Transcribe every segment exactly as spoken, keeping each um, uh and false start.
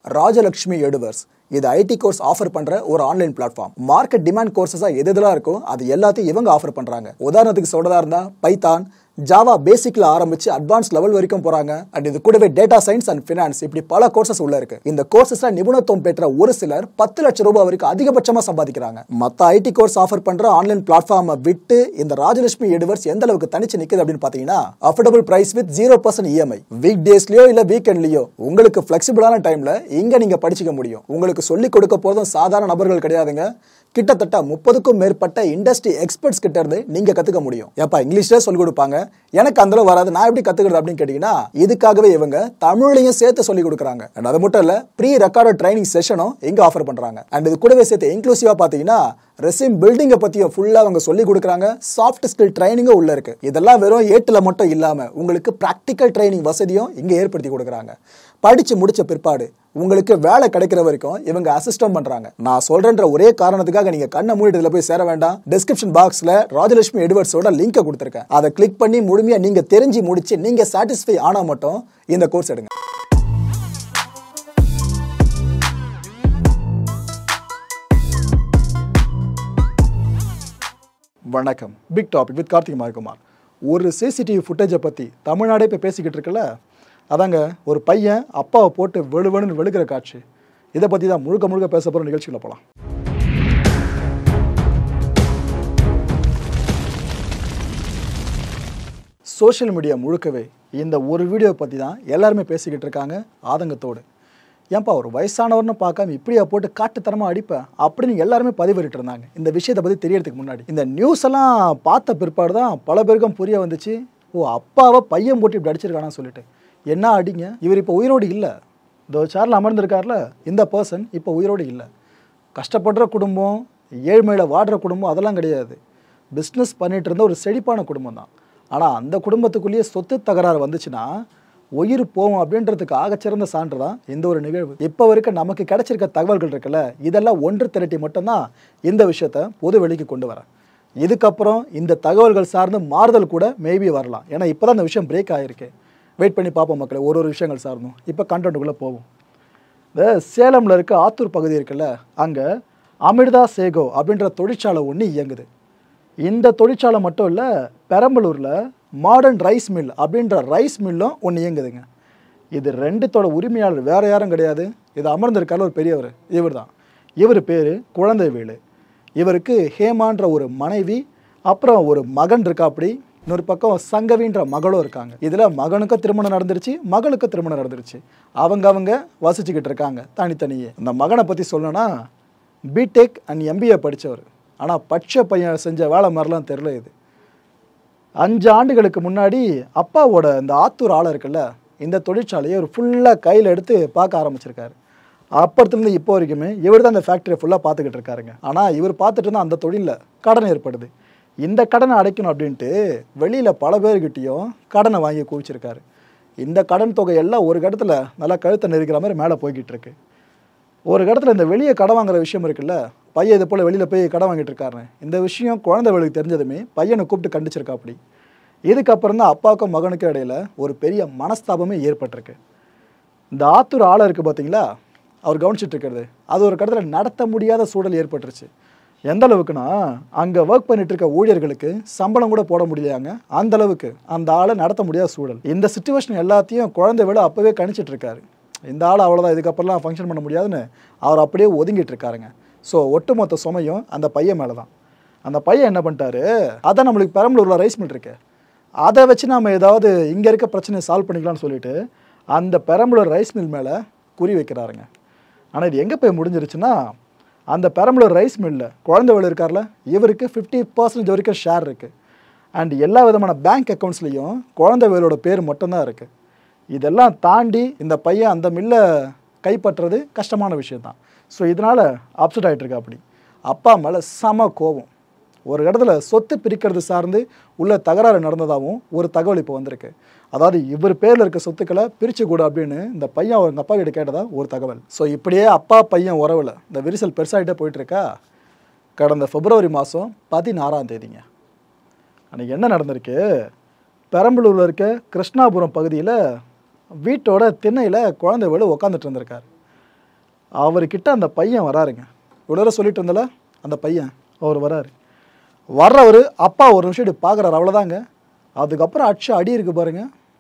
ராஜலட்சுமி எடுவர்ஸ். இது ID course offer பண்ற ஒரு ஆன்லைன் பிளாட்ஃபார்ம். மார்க்கெட் டிமாண்ட் கோர்சஸா எது எதெல்லாம் இருக்கோ அது எல்லாத்தையும் இவங்க ஆஃபர் பண்றாங்க. உதாரணத்துக்கு சொல்றதா இருந்தா பைத்தான், ஜாவா பேசிக்ல ஆரம்பிச்சு அட்வான்ஸ் லெவல் வரைக்கும் போறாங்க. அண்ட் இது கூடவே டேட்டா சயின்ஸ் அண்ட் ஃபினான்ஸ் இப்படி பல கோர்சஸ் உள்ள இருக்கு. இந்த கோர்சஸ்ல நிபுணத்துவம் பெற்ற ஒரு சிலர் பத்து லட்சம் ரூபாய் வரைக்கும் அதிகபட்சமா சம்பாதிக்கிறாங்க. மத்த ஐடி கோர்ஸ் ஆஃபர் பண்ற ஆன்லைன் பிளாட்ஃபார்மை விட்டு இந்த ராஜலட்சுமி எடுவர்ஸ் எந்த அளவுக்கு தனிச்சு நிக்குது அப்படின்னு பாத்தீங்கன்னா, affordable price with zero percent EMI. Week டேஸ்லயோ இல்ல வீக்கெண்ட்லயோ உங்களுக்கு பிளெக்சிபிளான டைம்ல இங்க நீங்க படிச்சுக்க முடியும். உங்களுக்கு சொல்லி கொடுக்க போறதும் சாதாரண நபர்கள் கிடையாதுங்க. கிட்டத்தட்ட முப்பதுக்கும் மேற்பட்ட இண்டஸ்ட்ரி எக்ஸ்பர்ட்ஸ் கிட்ட இருந்து நீங்க கத்துக்க முடியும். ஏப்பா இங்கிலீஷ்ல சொல்லி கொடுப்பாங்க, எனக்கு அந்த அளவு வராது, நான் எப்படி கத்துக்கிறது அப்படின்னு கேட்டீங்கன்னா, இதுக்காகவே இவங்க தமிழ்லையும் சேர்த்து சொல்லி கொடுக்குறாங்க. அண்ட் அது மட்டும் இல்ல, ப்ரீ ரெக்கார்டட் ட்ரைனிங் செஷனும் இங்க ஆஃபர் பண்றாங்க. அண்ட் இது கூடவே சேர்த்து இன்க்ளூசிவா பாத்தீங்கன்னா ரெஸ்யூம் பில்டிங்கை பத்தியும் ஃபுல்லா அவங்க சொல்லி கொடுக்குறாங்க. சாஃப்ட் ஸ்கில் ட்ரைனிங்கும் உள்ள இருக்கு. இதெல்லாம் வெறும் ஏட்டுல மட்டும் இல்லாம உங்களுக்கு பிராக்டிக்கல் ட்ரைனிங் வசதியும் இங்க ஏற்படுத்தி கொடுக்குறாங்க. படிச்சு முடிச்ச பிற்பாடு உங்களுக்கு வேலை கிடைக்கிற வரைக்கும் இவங்க அசிஸ்டம் பண்றாங்க. நான் சொல்றேன்ற ஒரே காரணத்துக்காக நீங்க கண்ணை மூடிட்டு இதுல போய் சேர வேண்டாம். டிஸ்கிரிப்ஷன் பாக்ஸ்ல ராஜலட்சுமி எடுவர்ஸோட லிங்கை கொடுத்திருக்கேன். அதை கிளிக் பண்ணி முழுமையா நீங்க தெரிஞ்சு முடிச்சு நீங்க சாட்டிஸ்ஃபை ஆனா மட்டும் இந்த கோர்ஸ் எடுங்க. வணக்கம். Big topic with Karthik Mayakumar. ஒரு சிசிடிவி ஃபுட்டேஜை பற்றி தமிழ்நாடே இப்போ பேசிக்கிட்டு இருக்குல்ல, அதாங்க ஒரு பையன் அப்பாவை போட்டு வெளுவெளுன்னு வெளுக்கிற காட்சி. இதை பற்றி தான் முழுக்க முழுக்க பேச போகிற நிகழ்ச்சியில் போகலாம். சோஷியல் மீடியா முழுக்கவே இந்த ஒரு வீடியோ பற்றி தான் எல்லாருமே பேசிக்கிட்டு இருக்காங்க ஆதங்கத்தோடு. ஏன்பா ஒரு வயசானவர்னு பார்க்காம இப்படியா போட்டு காட்டுத்தரமாக அடிப்பேன் அப்படின்னு எல்லாருமே பதிவிட்டு இருந்தாங்க. இந்த விஷயத்தை பற்றி தெரியறதுக்கு முன்னாடி இந்த நியூஸ் எல்லாம் பார்த்த பிற்பாடு தான் பல பேருக்கும் புரிய வந்துச்சு, ஓ அப்பாவை பையன் போட்டு இப்படி அடிச்சிருக்கானான்னு சொல்லிட்டு. என்ன அடிங்க, இவர் இப்போ உயிரோடு இல்லை. இந்த சேர்ல அமர்ந்திருக்கார்ல இந்த பர்சன் இப்போ உயிரோடு இல்லை. கஷ்டப்படுற குடும்பம், ஏழ்மையில் வாடுற குடும்பம் அதெல்லாம் கிடையாது. பிஸ்னஸ் பண்ணிட்டு இருந்த ஒரு செழிப்பான குடும்பம் தான். ஆனால் அந்த குடும்பத்துக்குள்ளேயே சொத்து தகராறு வந்துச்சுன்னா உயிர் போவோம் அப்படின்றதுக்கு ஆகச்சிறந்த சான்று தான் இந்த ஒரு நிகழ்வு. இப்போ வரைக்கும் நமக்கு கிடைச்சிருக்க தகவல்கள் இருக்குல்ல, இதெல்லாம் ஒன்று திரட்டி மட்டும்தான் இந்த விஷயத்த பொது வெளிக்கு கொண்டு வரேன். இதுக்கப்புறம் இந்த தகவல்கள் சார்ந்து மாறுதல் கூட மேபி வரலாம். ஏன்னா இப்போ தான் இந்த விஷயம் பிரேக் ஆகிருக்கு. வெயிட் பண்ணி பார்ப்போம் மக்களே, ஒரு ஒரு விஷயங்கள் சார்ந்தும். இப்போ கண்டென்ட்டுக்குள்ளே போவோம். இந்த சேலமில் இருக்க ஆத்தூர் பகுதி இருக்குல்ல, அங்கே அமிர்தா சேகோ அப்படின்ற தொழிற்சாலை ஒன்று இயங்குது. இந்த தொழிற்சாலை மட்டும் இல்லை, பெரம்பலூரில் மாடர்ன் ரைஸ் மில் அப்படின்ற ரைஸ் மில்லும் ஒன்று இயங்குதுங்க. இது ரெண்டுத்தோட உரிமையாளர் வேறு யாரும் கிடையாது. இது அமர்ந்திருக்கால ஒரு பெரியவர், இவர் தான். இவர் பேர் குழந்தைவேலு. இவருக்கு ஹேமான்ற ஒரு மனைவி, அப்புறம் ஒரு மகன் இருக்கா. அப்படி இன்னொரு பக்கம் சங்கவின்ற மகளும் இருக்காங்க. இதில் மகனுக்கும் திருமணம் நடந்துருச்சு, மகளுக்கும் திருமணம் நடந்துருச்சு. அவங்க அவங்க வசிச்சுக்கிட்டு இருக்காங்க தனித்தனியே. இந்த மகனை பற்றி சொல்லணும்னா பிடெக் அண்ட் எம்பிஏ படித்தவர். ஆனால் பச்சை பையன் செஞ்ச வேலை மாதிரிலாம் தெரில. இது அஞ்சு ஆண்டுகளுக்கு முன்னாடி அப்பாவோட இந்த ஆத்தூர் ஆலை இருக்குல்ல, இந்த தொழிற்சாலையை ஒரு ஃபுல்லாக கையில் எடுத்து பார்க்க ஆரம்பிச்சிருக்காரு. அப்பத்துலேருந்து இப்போ வரைக்குமே இவர் தான் இந்த ஃபேக்ட்ரியை ஃபுல்லாக பார்த்துக்கிட்டு இருக்காருங்க. ஆனால் இவர் பார்த்துட்டு இருந்தால் அந்த தொழிலில் கடன் ஏற்படுது. இந்த கடனை அடைக்கணும் அப்படின்ட்டு வெளியில் பல பேர்கிட்டையும் கடனை வாங்கி குவிச்சிருக்காரு. இந்த கடன் தொகை எல்லாம் ஒரு இடத்துல நல்லா கழுத்தை நெருக்கிற மாதிரி மேலே போய்கிட்டு இருக்கு. ஒரு இடத்துல இந்த வெளியே கடன் வாங்குற விஷயம் இருக்குல்ல, பையன் இது போல் வெளியில் போய் கடன் வாங்கிட்டு இருக்காருன்னு இந்த விஷயம் குழந்தைகளுக்கு தெரிஞ்சதுமே பையனை கூப்பிட்டு கண்டிச்சிருக்கா. அப்படி இதுக்கப்புறம் தான் அப்பாவுக்கும் மகனுக்கும் இடையில ஒரு பெரிய மனஸ்தாபமே ஏற்பட்டிருக்கு. இந்த ஆத்தூர் ஆளை இருக்குது பார்த்தீங்களா, அவர் கவனிச்சிட்டு இருக்கிறது, அது ஒரு கடத்தில் நடத்த முடியாத சூழல் ஏற்பட்டுருச்சு. எந்த அளவுக்குன்னா, அங்கே ஒர்க் பண்ணிட்டு இருக்க ஊழியர்களுக்கு சம்பளம் கூட போட முடியலையாங்க. அந்த அளவுக்கு அந்த ஆளை நடத்த முடியாத சூழல். இந்த சிச்சுவேஷன் எல்லாத்தையும் குழந்தைவேலு அப்போவே கணிச்சிட்டு இருக்காரு. இந்த ஆள் அவ்வளோதான், இதுக்கப்புறம்லாம் ஃபங்க்ஷன் பண்ண முடியாதுன்னு அவர் அப்படியே ஒதுங்கிட்டு இருக்காருங்க. ஸோ ஒட்டுமொத்த சுமையும் அந்த பையன் மேலே தான். அந்த பையன் என்ன பண்ணிட்டாரு, அதான் நம்மளுக்கு பெரம்பலூரில் ரைஸ் மில் இருக்கு, அதை வச்சு நம்ம ஏதாவது இங்கே இருக்க பிரச்சனையை சால்வ் பண்ணிக்கலாம்னு சொல்லிட்டு அந்த பெரம்பலூர் ரைஸ் மில் மேலே குறி வைக்கிறாருங்க. ஆனால் இது எங்கே போய் முடிஞ்சிருச்சுன்னா, அந்த பெரம்பலூர் ரைஸ் மில்லில் குழந்தைவேலு இருக்கார்ல, இவருக்கு ஃபிஃப்டி பர்சன்டேஜ் வரைக்கும் ஷேர் இருக்குது. அண்ட் எல்லா விதமான பேங்க் அக்கௌண்ட்ஸ்லேயும் குழந்தைவேலோட பேர் மட்டும்தான் இருக்குது. இதெல்லாம் தாண்டி இந்த பையன் அந்த மில்லை கைப்பற்றுறது கஷ்டமான விஷயந்தான். ஸோ இதனால் அப்செட் ஆகிட்டு இருக்கா. அப்படி அப்பா மேலே செம கோபம். ஒரு இடத்துல சொத்து பிரிக்கிறது சார்ந்து உள்ள தகராறு நடந்ததாகவும் ஒரு தகவல் இப்போ வந்திருக்கு. அதாவது இவர் பேரில் இருக்க சொத்துக்களை பிரித்து கூட அப்படின்னு இந்த பையன் அவங்க அப்பா கிட்ட கேட்டதா ஒரு தகவல். ஸோ இப்படியே அப்பா பையன் உறவில் இந்த விரிசல் பெருசாகிட்டே போயிட்டுருக்கா. கடந்த பிப்ரவரி மாதம் பதினாறாம் தேதிங்க அன்றைக்கி என்ன நடந்திருக்கு, பெரம்பலூரில் இருக்க கிருஷ்ணாபுரம் பகுதியில் வீட்டோட திண்ணையில் குழந்தைவேலு உட்காந்துட்டு இருந்திருக்கார். அவர்கிட்ட அந்த பையன் வராருங்க. இவ்வளோ சொல்லிட்டு இருந்தல அந்த பையன் அவர் வராரு. வர்றவர் அப்பா ஒரு நிமிஷம் இப்படி பார்க்குறாரு, அவ்வளோதாங்க. அதுக்கப்புறம் அடிச்சு அடி இருக்குது பாருங்க.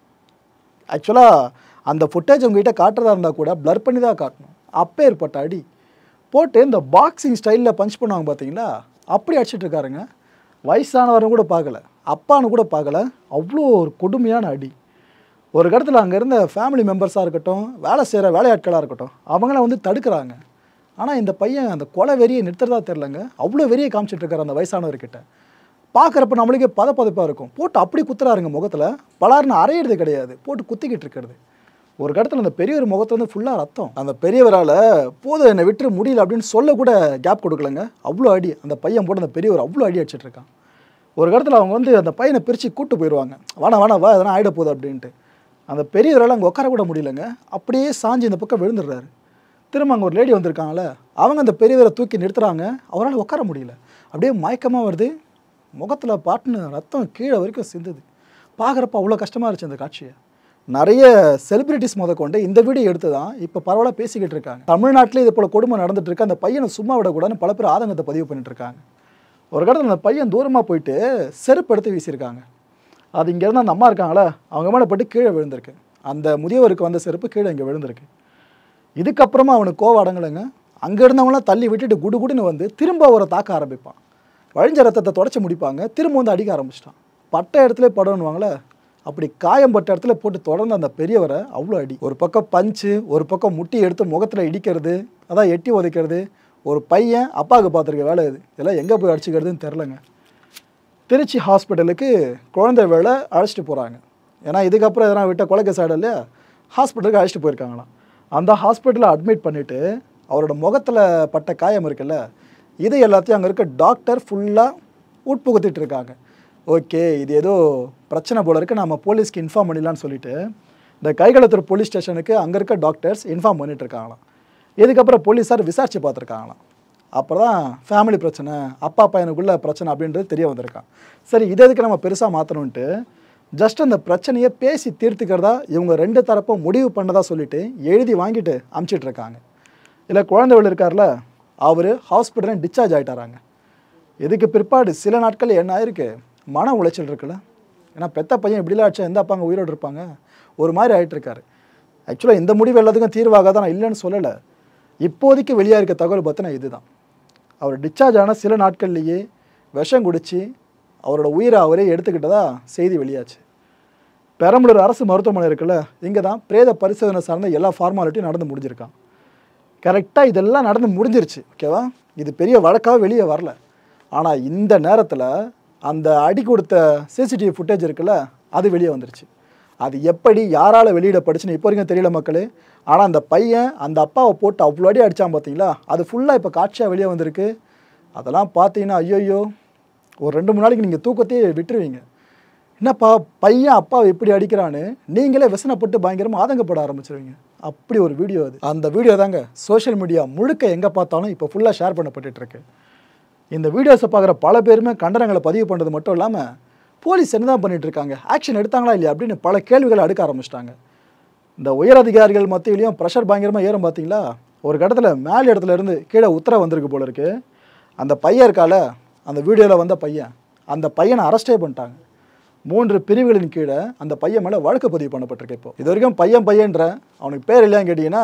ஆக்சுவலாக அந்த ஃபுட்டேஜ் உங்ககிட்ட காட்டுறதா இருந்தால் கூட ப்ளர் பண்ணி தான் காட்டணும். அப்போ ஏற்பட்ட அடி போட்டு இந்த பாக்ஸிங் ஸ்டைலில் பஞ்ச் பண்ணுவாங்க பார்த்தீங்களா, அப்படி அடிச்சிட்டு இருக்காருங்க. வயசானவரும் கூட பார்க்கல, அப்பான்னு கூட பார்க்கல, அவ்வளோ ஒரு கொடுமையான அடி. ஒரு இடத்துல அங்கே இருந்த ஃபேமிலி மெம்பர்ஸாக இருக்கட்டும், வேலை செய்கிற வேலையாட்களாக இருக்கட்டும், அவங்கள வந்து தடுக்கிறாங்க. ஆனால் இந்த பையன் அந்த கொலை வெறியை நிறுத்துறதா தெரிலங்க, அவ்வளோ வெறியை காமிச்சிட்டு இருக்காரு அந்த வயசானவர்கிட்ட. பார்க்குறப்ப நம்மளுக்கே பதப்பதப்பாக இருக்கும். போட்டு அப்படி குத்துறாருங்க முகத்தில், பலாருன்னு அரையிறது கிடையாது, போட்டு குத்திக்கிட்டு இருக்கிறது. ஒரு இடத்துல அந்த பெரியவர் முகத்தை வந்து ஃபுல்லாக ரத்தம். அந்த பெரியவரால் போதும் என்னை விட்டு முடியல அப்படின்னு சொல்ல கூட கேப் கொடுக்கலங்க, அவ்வளோ அடி. அந்த பையன் போட்டு அந்த பெரியவர் அவ்வளோ அடி அடிச்சிட்டு இருக்கான். ஒரு இடத்துல அவங்க வந்து அந்த பையனை பிரித்து கூப்பிட்டு போயிடுவாங்க, வாடா வாடா வா எதனா ஆகிட போகுது அப்படின்ட்டு. அந்த பெரியவரால் அங்கே உட்கார கூட முடியலங்க, அப்படியே சாஞ்சி இந்த பக்கம் விழுந்துடுறாரு. திரும்ப அங்கே ஒரு லேடி வந்திருக்காங்களே, அவங்க அந்த பெரியவரை தூக்கி நிறுத்துறாங்க, அவரால் உட்கார முடியல, அப்படியே மயக்கமாக வருது, முகத்தில் பாட்டுன்னு ரத்தம் கீழே வரைக்கும் சிந்துது. பார்க்குறப்ப அவ்வளோ கஷ்டமாக இருந்துச்சு அந்த காட்சியை. நிறைய செலிபிரிட்டிஸ் முத கொண்டு இந்த வீடியோ எடுத்து தான் இப்போ பரவாயில்ல பேசிக்கிட்டு இருக்காங்க. தமிழ்நாட்டிலே இது போல் கொடுமை நடந்துட்டு இருக்கு, அந்த பையனை சும்மா விடக்கூடாதுன்னு பல பேர் ஆதங்கத்தை பதிவு பண்ணிட்டு இருக்காங்க. ஒரு இடத்துல அந்த பையன் தூரமாக போயிட்டு செருப்பு எடுத்து வீசியிருக்காங்க. அது இங்கேருந்து அந்த அம்மா இருக்காங்களே, அவங்க மேலே பட்டு கீழே விழுந்திருக்கு. அந்த முதியவருக்கு வந்த செருப்பு கீழே இங்கே விழுந்திருக்கு. இதுக்கப்புறமா அவனுக்கு கோவம் அடங்கலைங்க. அங்கே இருந்தவங்களாம் தள்ளி விட்டுட்டு குடு குடுன்னு வந்து திரும்ப அவரை தாக்க ஆரம்பிப்பான். வழிஞ்ச ரத்தத்தை தொடச்சி முடிப்பாங்க, திரும்ப வந்து அடிக்க ஆரம்பிச்சிட்டான். பட்ட இடத்துல படணுவாங்களே, அப்படி காயம் பட்ட இடத்துல போட்டு தொடர்ந்து அந்த பெரியவரை அவ்வளோ அடி. ஒரு பக்கம் பஞ்சு, ஒரு பக்கம் முட்டி எடுத்து முகத்தில் இடிக்கிறது, அதான் எட்டி உதைக்கிறது. ஒரு பையன் அப்பாவுக்கு பார்த்துருக்க வேலை இது. இதெல்லாம் எங்கே போய் அடிச்சுக்கிறதுன்னு தெரிலங்க. திருச்சி ஹாஸ்பிட்டலுக்கு குழந்தை வேலை அழைச்சிட்டு போகிறாங்க. ஏன்னா இதுக்கப்புறம் எதனா விட்ட கொலைக்கேஸ் ஆகிடும் இல்லையா, ஹாஸ்பிட்டலுக்கு அழைச்சிட்டு போயிருக்காங்களாம். அந்த ஹாஸ்பிட்டலில் அட்மிட் பண்ணிவிட்டு அவரோட முகத்தில் பட்ட காயம் இருக்குல்ல, இது எல்லாத்தையும் அங்கே இருக்க டாக்டர் ஃபுல்லாக உட்புகுத்திட்டு இருக்காங்க. ஓகே, இது ஏதோ பிரச்சனை போல இருக்குது, நம்ம போலீஸ்க்கு இன்ஃபார்ம் பண்ணிடலான்னு சொல்லிட்டு இந்த கைகளத்தூர் போலீஸ் ஸ்டேஷனுக்கு அங்கே இருக்க டாக்டர்ஸ் இன்ஃபார்ம் பண்ணிட்டு இருக்காங்களாம். இதுக்கப்புறம் போலீஸார் விசாரித்து பார்த்துருக்காங்களாம். அப்புறம் தான் ஃபேமிலி பிரச்சனை, அப்பா பையனுக்குள்ள பிரச்சனை அப்படின்றது தெரிய வந்திருக்கான். சரி, இதை எதுக்கு நம்ம பெருசாக மாற்றணுன்ட்டு ஜஸ்ட் அந்த பிரச்சனையை பேசி தீர்த்துக்கிறதா இவங்க ரெண்டு தரப்பும் முடிவு பண்ணதா சொல்லிட்டு எழுதி வாங்கிட்டு அமுச்சிட்டு இருக்காங்க. இல்லை குழந்தைகள் இருக்கார்ல, அவர் ஹாஸ்பிட்டலில் டிஸ்சார்ஜ் ஆகிட்டாராங்க. இதுக்கு பிற்பாடு சில நாட்கள் என்ன ஆயிருக்கு, மன உளைச்சல் இருக்குல்ல. ஏன்னா பெத்த பையன் இப்படிலாம் ஆச்சா எந்த அப்பாங்க உயிரோடு இருப்பாங்க, ஒரு மாதிரி ஆகிட்டு இருக்காரு. ஆக்சுவலாக இந்த முடிவு எல்லாத்துக்கும் தீர்வாக தான் நான் இல்லைன்னு சொல்லலை. இப்போதைக்கு வெளியாக இருக்க தகவல் பார்த்தினா இதுதான். அவர் டிஸ்சார்ஜ் ஆன சில நாட்கள்லேயே விஷம் குடித்து அவரோட உயிரை அவரே எடுத்துக்கிட்டதா செய்தி வெளியாச்சு. பெரம்பலூர் அரசு மருத்துவமனை இருக்குல்ல, இங்கே தான் பிரேத பரிசோதனை சார்ந்த எல்லா ஃபார்மாலிட்டியும் நடந்து முடிஞ்சிருக்கான். கரெக்டாக இதெல்லாம் நடந்து முடிஞ்சிருச்சு, ஓகேவா. இது பெரிய வழக்காக வெளியே வரல. ஆனால் இந்த நேரத்தில் அந்த அடி கொடுத்த சிசிடிவி ஃபுட்டேஜ் இருக்குல்ல, அது வெளியே வந்துருச்சு. அது எப்படி யாரால் வெளியிடப்பட்டுச்சுன்னு இப்போ வரைக்கும் தெரியல மக்களே. ஆனால் அந்த பையன் அந்த அப்பாவை போட்டு அவ்வளோ அடி அடித்தான் பார்த்தீங்களா, அது ஃபுல்லாக இப்போ காட்சியாக வெளியே வந்திருக்கு. அதெல்லாம் பார்த்தீங்கன்னா ஐயோயோ, ஒரு ரெண்டு மூணு நாளைக்கு நீங்கள் தூக்கத்தையே விட்டுருவீங்க. என்னப்பா பையன் அப்பாவை எப்படி அடிக்கிறான்னு நீங்களே விசனப்பட்டு பயங்கரமாக ஆதங்கப்பட ஆரம்பிச்சிருவீங்க. அப்படி ஒரு வீடியோ அது. அந்த வீடியோ தாங்க சோஷியல் மீடியா முழுக்க எங்கே பார்த்தாலும் இப்போ ஃபுல்லாக ஷேர் பண்ணப்பட்டுருக்கு. இந்த வீடியோஸை பார்க்குற பல பேருமே கண்டனங்களை பதிவு பண்ணுறது மட்டும் இல்லாமல் போலீஸ் என்ன தான் பண்ணிகிட்டு இருக்காங்க, ஆக்ஷன் எடுத்தாங்களா இல்லையா அப்படின்னு பல கேள்விகளை அடுக்க ஆரம்பிச்சிட்டாங்க. இந்த உயர் அதிகாரிகள் மத்தியிலையும் ப்ரெஷர் பயங்கரமாக ஏறும் பார்த்தீங்களா. ஒரு இடத்துல மேல் இடத்துல இருந்து கீழே உத்தரவு வந்திருக்கு போல இருக்குது. அந்த பையன் இருக்கால, அந்த வீடியோவில் வந்த பையன், அந்த பையனை அரெஸ்டே பண்ணிட்டாங்க. மூன்று பிரிவுகளின் கீழே அந்த பையன் மேலே வழக்கு பதிவு பண்ணப்பட்டிருக்கு. இப்போ இது வரைக்கும் பையன் பையன்ற அவனுக்கு பேர் இல்லையான்னு கேட்டிங்கன்னா,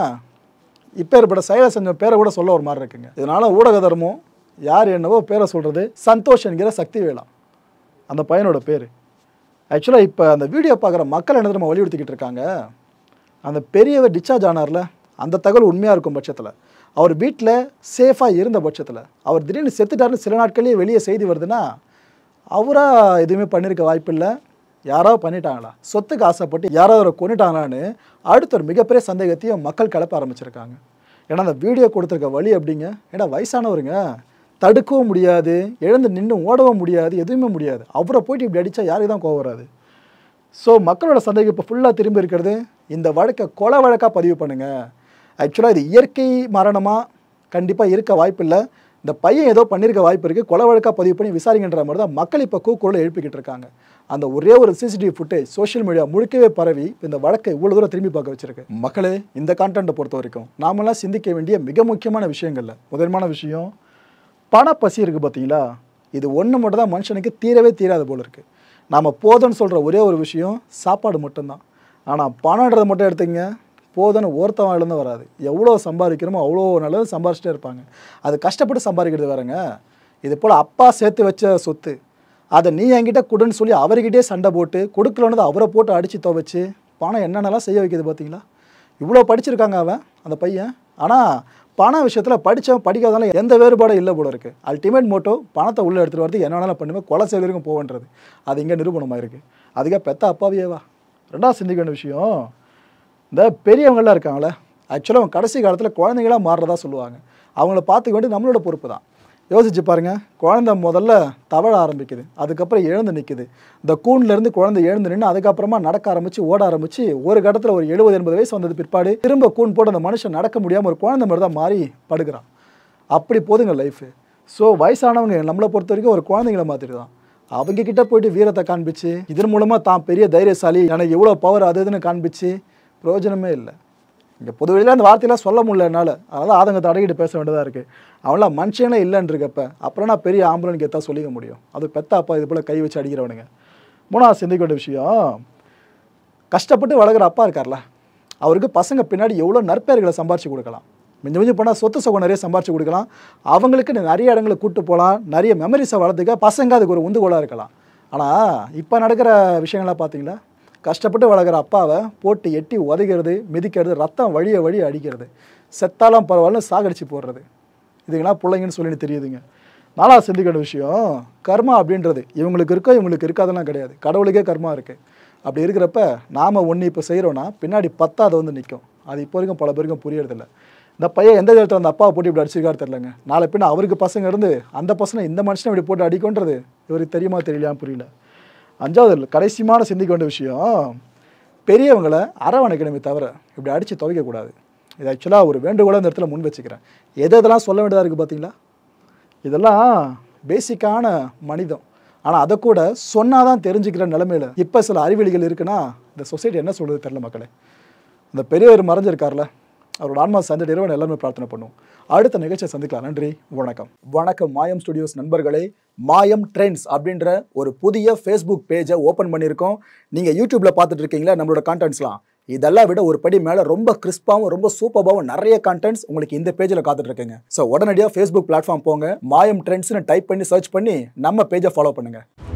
இப்போ ஏற்பட்ட செயலை செஞ்ச பேரை கூட சொல்ல ஒரு மாதிரி இருக்குங்க. இதனால் ஊடக தர்மம் யார் என்னவோ பேரை சொல்கிறது, சந்தோஷ் என்கிற சக்தி வேலா அந்த பையனோட பேர். ஆக்சுவலாக இப்போ அந்த வீடியோ பார்க்குற மக்கள் என்ன நம்ம வலியுறுத்திக்கிட்டு இருக்காங்க, அந்த பெரியவர் டிஸ்சார்ஜ் ஆனார்ல, அந்த தகவல் உண்மையாக இருக்கும் பட்சத்தில், அவர் வீட்டில் சேஃபாக இருந்த பட்சத்தில், அவர் திடீர்னு செத்துட்டாருன்னு சில நாட்களே வெளியே செய்தி வருதுன்னா, அவராக எதுவுமே பண்ணியிருக்க வாய்ப்பு இல்லை. யாராவது பண்ணிட்டாங்களா, சொத்துக்கு ஆசைப்பட்டு யாராவது அவரை கொண்டுட்டாங்களான்னு அடுத்த ஒரு மிகப்பெரிய சந்தேகத்தையும் மக்கள் கிளப்ப ஆரம்பிச்சிருக்காங்க. ஏன்னா அந்த வீடியோ கொடுத்துருக்க வழி அப்படிங்க, ஏன்னா வயசானவருங்க, தடுக்கவும் முடியாது, எழுந்து நின்று ஓடவும் முடியாது, எதுவுமே முடியாது. அவரை போய்ட்டு இப்படி அடித்தா யாருக்கு தான் கோவம் வராது. ஸோ மக்களோட சந்தேகம் இப்போ ஃபுல்லாக திரும்பி இருக்கிறது, இந்த வழக்கை கொலை வழக்காக பதிவு பண்ணுங்கள். ஆக்சுவலாக இது இயற்கை மரணமாக கண்டிப்பாக இருக்க வாய்ப்பு இல்லை, இந்த பையன் ஏதோ பண்ணியிருக்க வாய்ப்பு இருக்குது, கொலை வழக்காக பதிவு பண்ணி விசாரிக்கின்ற மாதிரி தான் மக்கள் இப்போ கூக்குரலை எழுப்பிக்கிட்டு இருக்காங்க. அந்த ஒரே ஒரு சிசிடிவி ஃபுட்டேஜ் சோஷியல் மீடியா முழுக்கவே பரவி இந்த வழக்கை இவ்வளோ தூரம் திரும்பி பார்க்க வச்சிருக்கு. மக்களே, இந்த கான்டென்ட்டை பொறுத்த வரைக்கும் நாமெல்லாம் சிந்திக்க வேண்டிய மிக முக்கியமான விஷயங்கள்ல முதன்மையான விஷயம் பணப்பசி இருக்குது பார்த்தீங்களா? இது ஒன்று மட்டும் தான் மனுஷனுக்கு தீரவே தீராது போல இருக்குது. நாம் போதும்னு சொல்கிற ஒரே ஒரு விஷயம் சாப்பாடு மட்டும்தான். ஆனால் பணன்றதை மட்டும் எடுத்துங்க, போதுன்னு ஒருத்தன் வாயிலேருந்து வராது. எவ்வளோ சம்பாதிக்கிறோமோ அவ்வளோ நல்லது சம்பாரிச்சிட்டே இருப்பாங்க. அது கஷ்டப்பட்டு சம்பாதிக்கிறது வேறங்க. இது போல் அப்பா சேர்த்து வச்ச சொத்து, அதை நீ என்கிட்ட கொடுன்னு சொல்லி அவர்கிட்டே சண்டை போட்டு கொடுக்கலன்னு அவரை போட்டு அடித்து துவைச்சு பணம் என்னென்னலாம் செய்ய வைக்கிது பார்த்தீங்களா? இவ்வளோ படிச்சிருக்காங்க அவன் அந்த பையன். ஆனால் பண விஷயத்தில் படித்தவன் படிக்காதனால எந்த வேறுபாடும் இல்லை போல இருக்குது. அல்டிமேட் மோட்டோ பணத்தை உள்ளே எடுத்துகிட்டு வரது என்ன வேணாலும் பண்ணுவேன், கொலை செய்ய வரைக்கும் போவேன்றது. அது இங்கே நிரூபணமாக இருக்குது. அதுக்காக பெத்த அப்பாவியேவா? ரெண்டாவது சிந்திக்க வேண்டிய விஷயம், இந்த பெரியவங்களாம் இருக்காங்களே, ஆக்சுவலாக அவங்க கடைசி காலத்தில் குழந்தைங்களாக மாறுறதா சொல்லுவாங்க. அவங்கள பார்த்துக்க வேண்டிய நம்மளோட பொறுப்பு தான். யோசிச்சு பாருங்கள், குழந்தை முதல்ல தவழ ஆரம்பிக்குது, அதுக்கப்புறம் எழுந்து நிற்குது. இந்த கூண்லேருந்து குழந்தை எழுந்து நின்று அதுக்கப்புறமா நடக்க ஆரம்பித்து ஓட ஆரம்பித்து ஒரு கட்டத்தில் ஒரு எழுபது எண்பது வயசு வந்தது பிற்பாடு திரும்ப கூண் போட்டு அந்த மனுஷன் நடக்க முடியாமல் ஒரு குழந்தை மாதிரி தான் மாறி படுக்கிறான். அப்படி போதுங்க லைஃபு. ஸோ வயசானவங்க நம்மளை பொறுத்த வரைக்கும் ஒரு குழந்தைங்கள மாதிரி தான். அவங்க கிட்ட போயிட்டு வீரத்தை காண்பிச்சு இதன் மூலமாக தான் பெரிய தைரியசாலி, எனக்கு எவ்வளோ பவர் அது இதுன்னு காண்பிச்சு பிரயோஜனமே இல்லை. இங்கே பொது வெளியில் அந்த வார்த்தையெல்லாம் சொல்ல முடியல என்னால், அதனால் ஆதங்கத்தை அடங்கிட்டு பேச வேண்டியதாக இருக்குது. அவன்லாம் மனுஷனே இல்லைன்றிருக்கப்ப அப்புறம் நான் பெரிய ஆம்புலன்ஸ் எத்தா சொல்லிக்க முடியும்? அது பெத்த அப்பா இது போல் கை வச்சு அடிக்கிறவனுங்க. மூணாவது சிந்திக்க வேண்டிய விஷயம், கஷ்டப்பட்டு வளர்க்குற அப்பா இருக்கார்ல, அவருக்கு பசங்க பின்னாடி எவ்வளோ நற்பெயர்களை சம்பாரித்து கொடுக்கலாம். மிஞ்சி மிஞ்சி போனால் சொத்து சுகம் நிறைய சம்பாரித்து கொடுக்கலாம். அவங்களுக்கு நிறைய இடங்களை கூப்பிட்டு போகலாம், நிறைய மெமரிஸை வளர்த்துக்க பசங்க அதுக்கு ஒரு உந்துகோலாக இருக்கலாம். ஆனால் இப்போ நடக்கிற விஷயங்கள்லாம் பார்த்தீங்களா, கஷ்டப்பட்டு வளர்க்குற அப்பாவை போட்டு எட்டி உதைக்கிறது, மிதிக்கிறது, ரத்தம் வழிய வழிய அடிக்கிறது, செத்தாலாம் பரவாயில்ல சாகடிச்சு போடுறது, இதுங்களாம் பிள்ளைங்கன்னு சொல்லிட்டு தெரியுதுங்க. நாலாவது சிந்திக்கிற விஷயம், கர்மா அப்படின்றது இவங்களுக்கு இருக்கோ இவங்களுக்கு இருக்காதெல்லாம் கிடையாது, கடவுளுக்கே கர்மா இருக்குது. அப்படி இருக்கிறப்ப நாம் ஒன்று இப்போ செய்கிறோன்னா பின்னாடி பத்தாவது வந்து நிற்கும். அது இப்போ வரைக்கும் பல பேருக்கும் புரியறதில்லை. இந்த பையன் எந்த இடத்துல அந்த அப்பாவை போட்டு இப்படி அடிச்சிருக்காரு தெரிலங்க. நாளை பின்ன அவருக்கு பசங்க இருந்து அந்த பசங்க இந்த மனுஷனை இப்படி போட்டு அடிக்கொன்றது இவருக்கு தெரியுமா தெரியலையா புரியல. அஞ்சாவது கடைசியான சிந்திக்க வேண்டிய விஷயம், பெரியவங்களை அரவணைக்கணுமே தவிர இப்படி அடித்து துவைக்கக்கூடாது. இது ஆக்சுவலாக ஒரு வேண்டுகோளை இந்த இடத்துல முன் வச்சுக்கிறேன். எது எதெல்லாம் சொல்ல வேண்டியதாக இருக்குது பார்த்தீங்களா? இதெல்லாம் பேசிக்கான மனிதம். ஆனால் அதை கூட சொன்னால் தான் தெரிஞ்சுக்கிற நிலைமையில் இப்போ சில அறிவியலிகள் இருக்குன்னா இந்த சொசைட்டி என்ன சொல்கிறது தெரில மக்களே. இந்த பெரியவர் மறைஞ்சிருக்கார்ல, அவரோட ஆன்மா சந்தை இறைவன் எல்லாமே பிரார்த்தனை பண்ணுவோம். அடுத்த நிகழ்ச்சியை சந்திக்கலாம். நன்றி, வணக்கம். வணக்கம் மாயம் ஸ்டுடியோஸ் நண்பர்களே. மாயம் ட்ரெண்ட்ஸ் அப்படின்ற ஒரு புதிய ஃபேஸ்புக் பேஜை ஓப்பன் பண்ணியிருக்கோம். நீங்கள் யூடியூப்பில் பார்த்துட்டு இருக்கீங்களா நம்மளோட கான்டென்ட்ஸ்லாம், இதெல்லாம் விட ஒரு படி மேலே ரொம்ப கிறிஸ்பாகவும் ரொம்ப சூப்பராகவும் நிறைய கான்டென்ட்ஸ் உங்களுக்கு இந்த பேஜில் காத்துட்டு இருக்குங்க. ஸோ உடனடியாக ஃபேஸ்புக் பிளாட்ஃபார்ம் போங்க, மாயம் ட்ரெண்ட்ஸ்னு டைப் பண்ணி சர்ச் பண்ணி நம்ம பேஜை ஃபாலோ பண்ணுங்கள்.